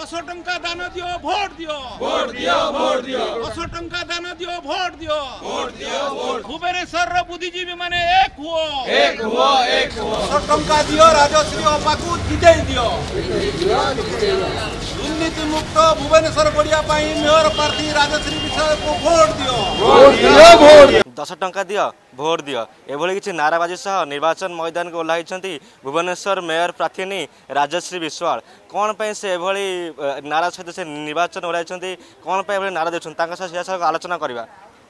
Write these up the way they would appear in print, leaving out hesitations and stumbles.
10 टंका दान दियो भोट दियो 10 टंका दान दियो भोट दियो भुवनेश्वर बुद्धिजीवी माने एक हुओ 10 टंका दियो राजश्री अपाकू जिते दियो दुर्नीति मुक्त भुवनेश्वर बढ़िया मेयर प्रार्थी राजश्री विषय को भोट दियो 10 टंका दियो भोट दियो एभली किसी नाराबाजी सह निर्वाचन मैदान को ओह्लाई भुवनेश्वर मेयर प्रार्थी राजश्री विश्वाल कौन पे से एभली नारा सहित से निर्वाचन ओह्लाई कौन पे नारा देछन सह आलोचना करवा।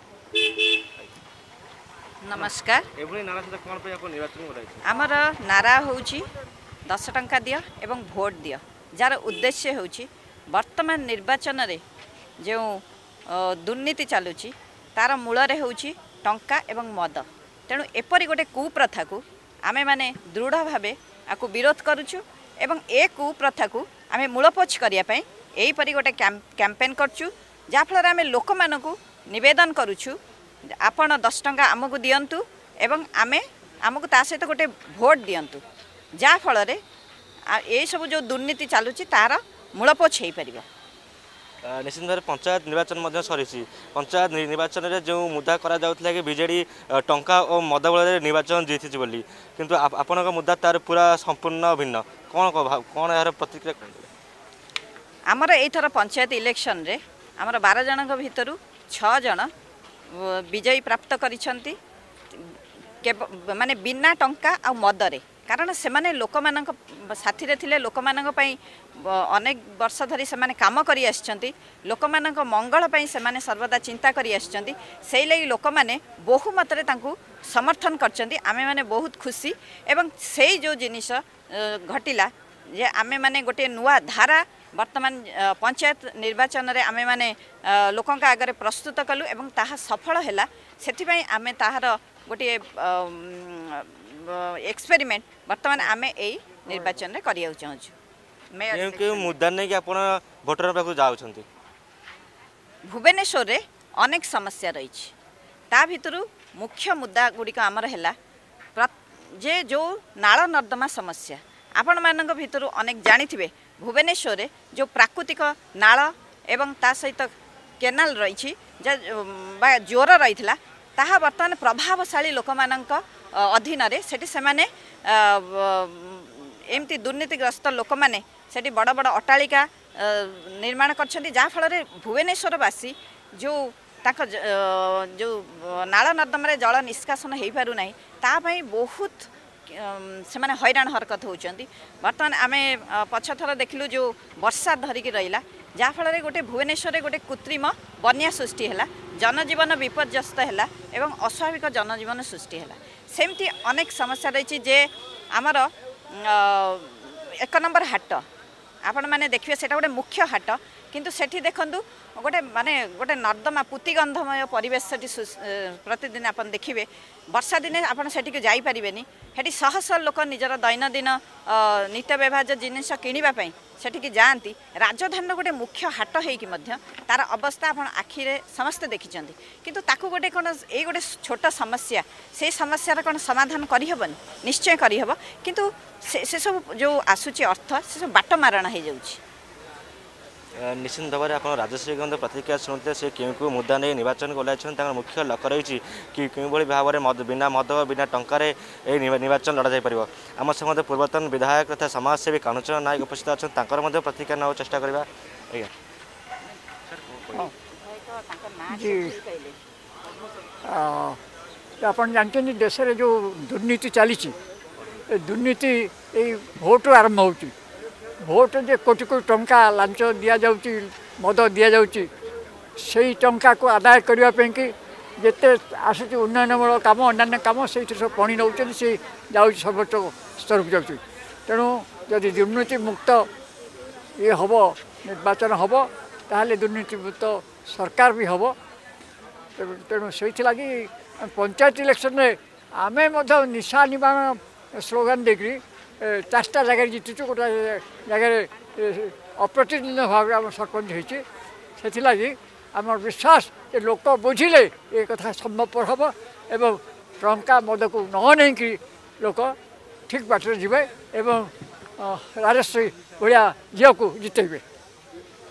नमस्कार एभली नारा सहित कौन पे निर्वाचन ओह्लाई आमर नारा होउची 10 टंका दियो एवं भोट दियो जार उद्देश्य होउची वर्तमान निर्वाचन रे जो दुर्नीति चलुची तार मूल रे होउची टंका एवं मद तेणु एपरी गोटे कुप्रथा को आमे माने दृढ़ भावे आकु विरोध करूछु एवं ए कुप्रथा को आमे मूलपोछ करिया पई एही परी गोटे कैंपेन करछु जा फल आमे लोक मानकु निवेदन करूछु आपण 10 टंका आमको दियंतु एवं आमे आमको ता सहित गोटे भोट दियंतु जा फल रे ए सब जो दुर्नीति चलुची तार मूलपोछ हेई परिबा। निश्चित भाव पंचायत निर्वाचन सरी पंचायत निर्वाचन में जो मुद्दा करा कि बीजेडी टंका और मद बल निर्वाचन जीति बोली किंतु आपण मुद्दा तार पूरा संपूर्ण भिन्न कौन कौन यार प्रतिक्रिया आमर एथर पंचायत इलेक्शन रे आमर 12 जन भितर 6 जन विजयी प्राप्त करिसंती माने बिना टंका आ मदरे कारण से माने लोक मानक साथी रे थिले लोक मानक पई अनेक वर्ष धरी से माने काम करी आछंती लोक मानक मंगल पई से माने सर्वदा चिंता करी आछंती सेई लई लोक माने बहु मात्रे तांकु समर्थन करचंती आमे माने बहुत खुशी एवं सेई जो जिनिस घटिला जे आमे माने गोटे नुआ धारा वर्तमान पंचायत निर्वाचन रे आमे माने लोकंका आगरे प्रस्तुत कलु एवं ताहा सफल हैला सेथि पई आमे ताहार गोटे एक्सपेरिमेंट वर्तमान आमे एई निर्वाचन रे करिया चाहू क्यों मुद्दा नहीं कि आपण वोटर पाखु जाउछंती भुवनेश्वर रे अनेक समस्या रही ता भितरु मुख्य मुद्दा गुड़िक आमर है जे जो नाल नर्दमा समस्या आपण मानक भितरु अनेक जानिथिबे भुवनेश्वर रे जो प्राकृतिक नाल एवं ता सहित केनाल रही जोर रही ताहा वर्तमान प्रभावशाली लोक मानक अधीन रे सेठी सेमाने एमती दुर्नीतिग्रस्त लोक मैंने सेठी बड़ बड़ अट्टालिका निर्माण करछंती जा फल रे भुवनेश्वरवासी जो ताक जो नाल नर्दम रे जल निष्कासन हो पारु नाही ता पई बहुत से माने हैरान हरकत होउचंती वर्तमान आमे पछथर देखलु जो वर्षा धरिकी रहिला जा फल रे गोटे भुवनेश्वर रे गोटे कृत्रिम बन्या सृष्टि हैला जनजीवन विपर्यस्त हैला एवं अस्वाभाविक जनजीवन सृष्टि हैला सेमती अनेक समस्या रही जे आमर 1 नंबर हाट आपण माने देखिए सेटा गोटे मुख्य हाट किंतु सेठी देखंतु गोटे माने गोटे नर्दमा पुतिगंधमय परिवेश सेठी प्रतिदिन आपण देखिबे वर्षा दिने आपण सेठी के जाई परिबेनी हेटी शह शह लोक निजर दैनंदिन नित्य व्यवहार्य जिनिस किनिबा पई सेठी के जानती राजधानी गोटे मुख्य हाट हेकी मध्य तार अवस्था आपण आखिरे समस्त देखिचंती किंतु ताकू गोटे कोन ए गोटे छोट समस्या से समस्या रा कोन समाधान करि हबनी निश्चय करि हबो किंतु से सब जो आसुची अर्थ से सब बाट मारणा हे जाउची। निश्चित भाव में आप राजश्री प्रतिक्रिया शुणुते से क्यों मुद्दा नहीं निर्वाचन को मुख्य लक्ष्य रही कि क्यों भाव में बिना मद बिना टंकार निर्वाचन लड़ा जापर आम संगे पूर्वतन विधायक तथा समाजसेवी कानुचरण नायक उपस्थित अच्छा प्रतिक्रिया ना चेष्टा करवा। आप जानते देश में जो दुर्नीति चली दुर्नीति भोट आरंभ हो भोट जे कोटी कोटी टंका लांच दि जाऊँगी मद दि जाऊँगी से टंका को आदाय करने कि जिते आसूँ उन्नयनमूलक कम अन्य कम से सब पणी नौ से जाऊँ सर्वोच्च स्तर को जाऊँगी तेणु जदि दुर्नीति मुक्त ये हम निर्वाचन हम ताहले दुर्नीति मुक्त सरकार भी हम तेणु से लगी पंचायत इलेक्शन में आमे निशा निवारण स्लोगान देकर 4टा जगह जीतुचु गोटे जगह अप्रतिदिन भाव आम सरपंच होती आम विश्वास ये लोक बुझिले ये कथा संभवपर हम एवं टंका मद को न नहीं कि लोक ठीक बाटर जी एवं राजश्री भाया झील को जितेबे।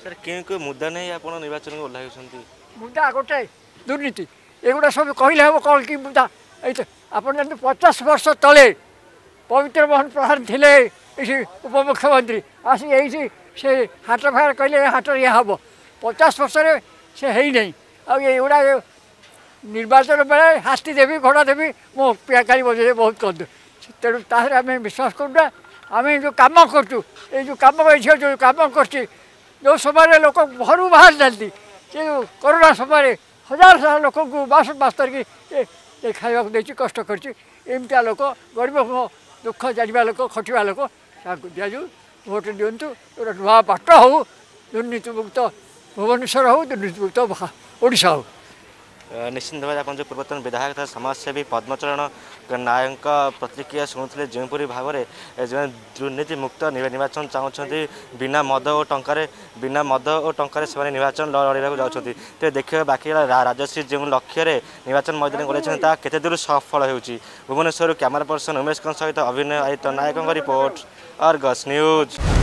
सर क्यों मुद्दा नहीं आप निर्वाचन को ओह्लाई मुद्दा गोटे दुर्नीति एगुड़ा सब कहले हम कौन कि मुद्दा आप 50 वर्ष तले पवित्र मोहन प्रधान थे उपमुख्यमंत्री आसी यही से हाट फाट कहले हाट या हम 50 वर्ष से है नहीं आउड़ा निर्वाचन बेले हाथी देवी घोड़ा देवी मो पियाकारी बजे बहुत कर तेणु ताहरे आम विश्वास करूना आम जो कम करूँ ये जो कम झील जो कम कर जो समय लोक घर बाहर जाती से कोरोना समय हजार लोक बास तारिख ये खावा देती कष्ट करमतिया लोक गरीब दुख जाना लोक खटिया लोक दिजाऊ भोट दिंतु गोटे नुआ बाट हो दुर्नीति मुक्त भुवनेश्वर हो दुर्नीति मुक्त ओडिशा हो। निश्चित भाव आप जो पूर्वतन विधायक तथा समाजसेवी पद्मचरण नायक प्रतिक्रिया शुणुते जोपरी भाव में दुर्नीति मुक्त निर्वाचन चाहते बिना मद और टंकार से निर्वाचन लड़ाई जाऊँगी तो देखिए बाकी राजश्री जो लक्ष्य निर्वाचन मैदान गले केते दूर सफल हो। भुवनेश्वर कैमरा पर्सन उमेश सहित अभिनय आयत नायक रिपोर्ट अर्गस न्यूज।